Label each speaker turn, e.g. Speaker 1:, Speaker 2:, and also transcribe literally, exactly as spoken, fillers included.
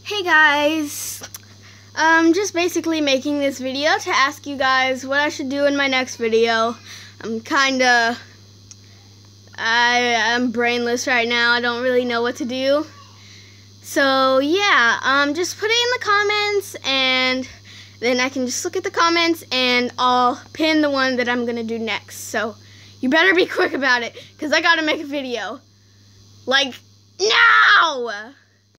Speaker 1: Hey guys, I'm just basically making this video to ask you guys what I should do in my next video. I'm kinda, I, I'm brainless right now. I don't really know what to do. So yeah, um, just put it in the comments and then I can just look at the comments and I'll pin the one that I'm gonna do next. So you better be quick about it because I gotta make a video. Like, now!